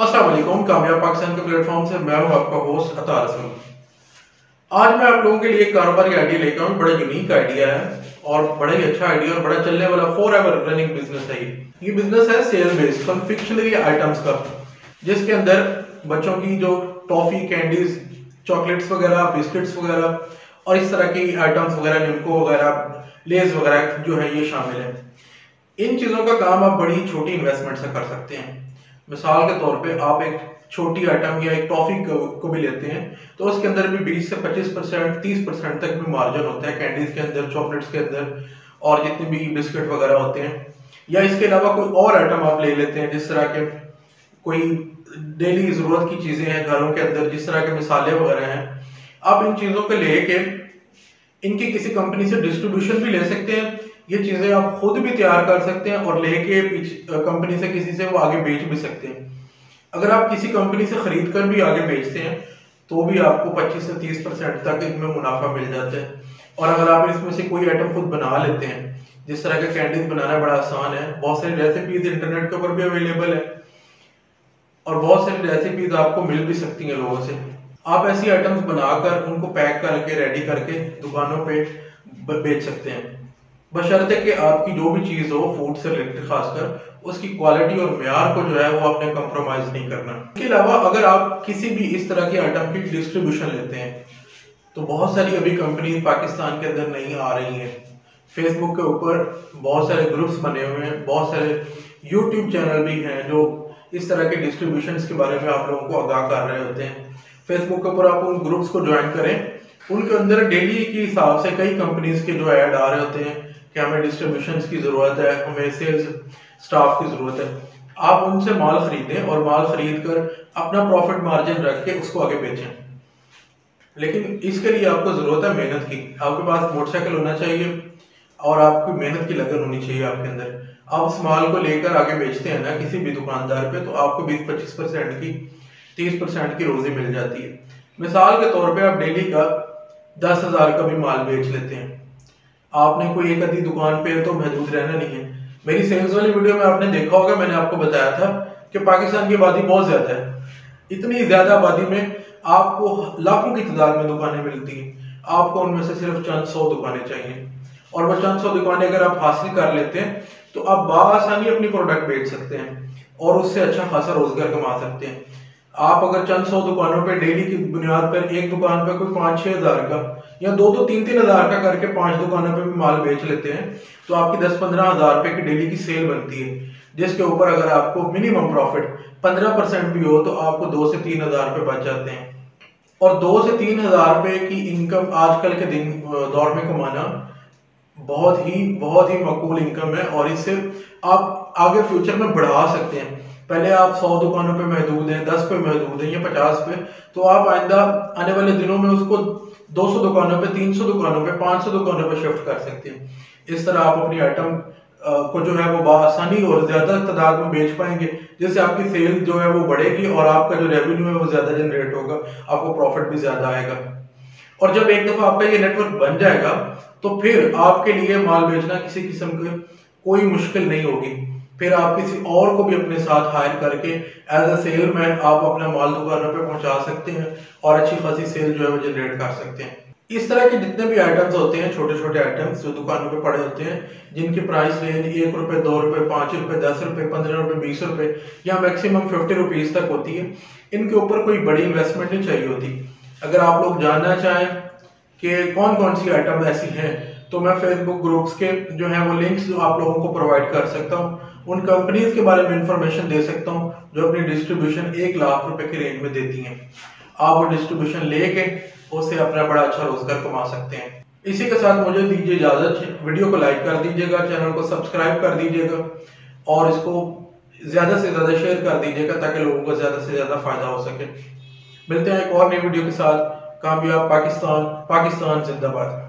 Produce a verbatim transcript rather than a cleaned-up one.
अस्सलाम वालेकुम। कामयाब पाकिस्तान के प्लेटफॉर्म से मैं हूं आपका होस्ट अतार रसूल। आज मैं आप लोगों के लिए एक कारोबारी आइडिया लेकर आऊं। बड़ा यूनिक आइडिया है और बड़ा ही अच्छा आइडिया और बड़ा चलने वाला फोर एवर रनिंग बिजनेस है। ये बिजनेस है सेल बेस्ड कन्फेक्शनरी आइटम्स का, जिसके अंदर बच्चों की जो टॉफी, कैंडीज, चॉकलेट्स वगैरह, बिस्किट्स वगैरह और इस तरह की आइटम्स वगैरह, निम्को वगैरह, लेज वगैरह जो है ये शामिल है। इन चीजों का काम आप बड़ी छोटी इन्वेस्टमेंट से कर सकते हैं। मिसाल के तौर पे आप एक छोटी आइटम या एक टॉफी को भी लेते हैं तो उसके अंदर भी बीस से पच्चीस परसेंट तीस परसेंट तक भी मार्जिन होता है कैंडीज के अंदर, चॉकलेट्स के अंदर और जितने भी बिस्किट वगैरह होते हैं। या इसके अलावा कोई और आइटम आप ले लेते हैं, जिस तरह के कोई डेली जरूरत की चीजें हैं घरों के अंदर, जिस तरह के मसाले वगैरह हैं। आप इन चीजों को लेके इनकी किसी कंपनी से डिस्ट्रीब्यूशन भी ले सकते हैं। ये चीजें आप खुद भी तैयार कर सकते हैं और लेके कंपनी से किसी से वो आगे बेच भी सकते हैं। अगर आप किसी कंपनी से खरीद कर भी आगे बेचते हैं तो भी आपको पच्चीस से तीस परसेंट तक इसमें मुनाफा मिल जाता है। और अगर आप इसमें से कोई आइटम खुद बना लेते हैं, जिस तरह के कैंडीज बनाना बड़ा आसान है, बहुत सारी रेसिपीज इंटरनेट के ऊपर भी अवेलेबल है और बहुत सारी रेसिपीज आपको मिल भी सकती हैं लोगों से। आप ऐसी आइटम्स बनाकर उनको पैक करके रेडी करके दुकानों पे बेच सकते हैं, बशर्ते कि आपकी जो भी चीज हो फूड से रिलेटेड खासकर उसकी क्वालिटी और म्यार को जो है वो आपने कंप्रोमाइज नहीं करना। इसके अलावा अगर आप किसी भी इस तरह की आइटम की डिस्ट्रीब्यूशन लेते हैं तो बहुत सारी अभी कंपनी पाकिस्तान के अंदर नहीं आ रही हैं। फेसबुक के ऊपर बहुत सारे ग्रुप्स बने हुए हैं, बहुत सारे यूट्यूब चैनल भी हैं जो इस तरह के डिस्ट्रीब्यूशन के बारे में आप लोगों को आगाह कर रहे होते हैं। फेसबुक के ऊपर आप उन ग्रुप्स को ज्वाइन करें, उनके अंदर डेली के हिसाब से कई कंपनीज के जो ऐड आ रहे होते हैं कि हमें डिस्ट्रीब्यूशन की जरूरत है, हमें सेल्स स्टाफ की जरूरत है। आप उनसे माल खरीदें और माल खरीद कर अपना प्रॉफिट मार्जिन रख के उसको आगे बेचें। लेकिन इसके लिए आपको जरूरत है मेहनत की। आपके पास मोटरसाइकिल होना चाहिए और आपकी मेहनत की लगन होनी चाहिए आपके अंदर। आप उस माल को लेकर आगे बेचते हैं ना किसी भी दुकानदार पे, तो आपको बीस पच्चीस परसेंट की, तीस परसेंट की रोजी मिल जाती है। मिसाल के तौर पे आप डेली का दस हजार का भी माल बेच लेते हैं। आपने कोई एक आधी दुकान पे तो महदूद रहना नहीं है। मेरी सेल्स वाली वीडियो में आपने देखा होगा, मैंने आपको बताया था कि पाकिस्तान की आबादी बहुत ज्यादा है। इतनी ज्यादा आबादी में आपको लाखों की तादाद में दुकानें मिलती हैं। आपको उनमें से सिर्फ चंद सौ दुकानें चाहिए और वो चंद सौ दुकानें अगर आप हासिल कर लेते हैं तो आप बाआसानी अपनी प्रोडक्ट बेच सकते हैं और उससे अच्छा खासा रोजगार कमा सकते हैं। आप अगर चंद सौ दुकानों पे डेली की बुनियाद पर एक दुकान पे कोई पांच छह हजार का या दो दो तीन तीन हजार का करके पांच दुकानों पे भी माल बेच लेते हैं तो आपकी दस पंद्रह हजार रुपए की डेली की सेल बनती है, जिसके ऊपर अगर आपको मिनिमम प्रॉफिट पंद्रह परसेंट भी हो तो आपको दो से तीन हजार रुपए बच जाते हैं। और दो से तीन हजार रुपए की इनकम आजकल के दिन दौर में कमाना बहुत ही बहुत ही मकबूल इनकम है और इससे आप आगे फ्यूचर में बढ़ा सकते हैं। पहले आप सौ दुकानों पे महदूद हैं, दस पे महदूद हैं या पचास पे, तो आप आइंदा आने वाले दिनों में उसको दो सौ दुकानों पे, तीन सौ दुकानों पे, पांच सौ दुकानों पे शिफ्ट कर सकते हैं। इस तरह आप अपनी आइटम को जो है वो बआसानी और ज्यादा तादाद में बेच पाएंगे, जिससे आपकी सेल जो है वो बढ़ेगी और आपका जो रेवेन्यू है वो ज्यादा जनरेट होगा, आपको प्रॉफिट भी ज्यादा आएगा। और जब एक दफा आपका ये नेटवर्क बन जाएगा तो फिर आपके लिए माल बेचना किसी किस्म की कोई मुश्किल नहीं होगी। फिर आप किसी और को भी अपने साथ हायर करके एज अ सेलमैन आप अपना माल दुकानों पे पहुंचा सकते हैं और अच्छी खासी सेल जो है वो जनरेट कर सकते हैं। इस तरह के जितने भी आइटम्स होते हैं, छोटे छोटे आइटम्स जो दुकानों पे पड़े होते हैं, जिनकी प्राइस रेंज एक रुपए, दो रुपए, पांच रुपए, दस रुपए, पंद्रह रुपए, बीस रुपए या मैक्सिमम फिफ्टी रुपीज तक होती है, इनके ऊपर कोई बड़ी इन्वेस्टमेंट नहीं चाहिए होती। अगर आप लोग जानना चाहें कि कौन कौन सी आइटम ऐसी हैं तो मैं फेसबुक ग्रुप्स के जो है वो लिंक्स आप लोगों को प्रोवाइड कर सकता हूँ। उन कंपनीज के बारे में इंफॉर्मेशन दे सकता हूँ जो अपनी डिस्ट्रीब्यूशन एक लाख रुपए के रेंज में देती हैं। आप वो डिस्ट्रीब्यूशन लेके उससे अपना बड़ा अच्छा रोजगार कमा सकते हैं। इसी के साथ मुझे दीजिए इजाजत। वीडियो को लाइक कर दीजिएगा, चैनल को सब्सक्राइब कर दीजिएगा और इसको ज्यादा से ज्यादा शेयर कर दीजिएगा ताकि लोगों को ज्यादा से ज्यादा फायदा हो सके। मिलते हैं एक और नई वीडियो के साथ। कामयाब पाकिस्तान, पाकिस्तान जिंदाबाद।